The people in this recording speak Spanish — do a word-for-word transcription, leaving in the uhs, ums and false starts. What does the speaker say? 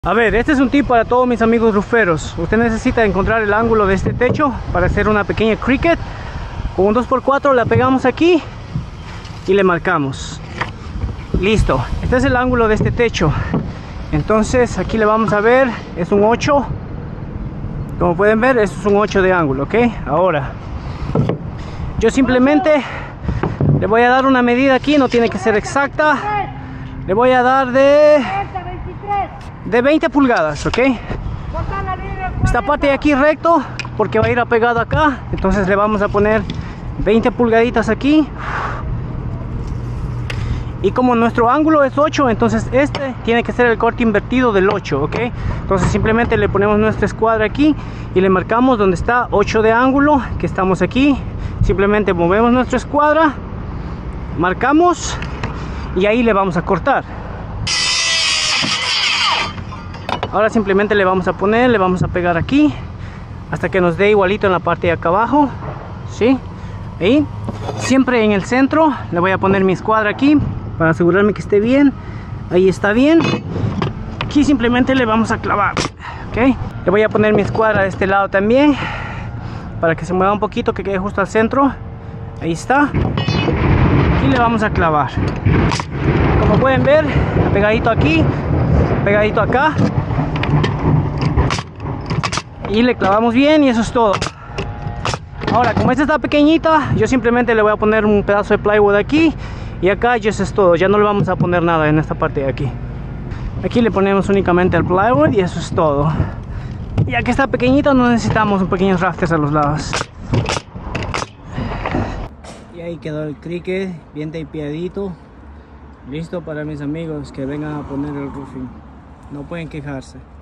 A ver, este es un tip para todos mis amigos ruferos. Usted necesita encontrar el ángulo de este techo para hacer una pequeña cricket. Con un dos por cuatro la pegamos aquí y le marcamos. Listo, este es el ángulo de este techo. Entonces aquí le vamos a ver, es un ocho. Como pueden ver, esto es un ocho de ángulo, ¿ok? Ahora, yo simplemente le voy a dar una medida aquí, no tiene que ser exacta. Le voy a dar de... de veinte pulgadas, ok. Esta parte de aquí recto porque va a ir apegado acá, entonces le vamos a poner veinte pulgaditas aquí. Y como nuestro ángulo es ocho, entonces este tiene que ser el corte invertido del ocho, ok. Entonces simplemente le ponemos nuestra escuadra aquí y le marcamos donde está ocho de ángulo, que estamos aquí. Simplemente movemos nuestra escuadra, marcamos y ahí le vamos a cortar. Ahora simplemente le vamos a poner, le vamos a pegar aquí hasta que nos dé igualito en la parte de acá abajo, ¿sí? Ahí, siempre en el centro, le voy a poner mi escuadra aquí para asegurarme que esté bien. Ahí está bien. Aquí simplemente le vamos a clavar, ¿ok? Le voy a poner mi escuadra de este lado también para que se mueva un poquito, que quede justo al centro. Ahí está. Y le vamos a clavar. Como pueden ver, pegadito aquí, pegadito acá. Y le clavamos bien y eso es todo. Ahora, como esta está pequeñita, yo simplemente le voy a poner un pedazo de plywood aquí y acá, y eso es todo. Ya no le vamos a poner nada en esta parte de aquí. Aquí le ponemos únicamente el plywood y eso es todo. Ya que está pequeñita, no necesitamos un pequeños rafters a los lados. Y ahí quedó el cricket bien tapeadito, listo para mis amigos que vengan a poner el roofing. No pueden quejarse.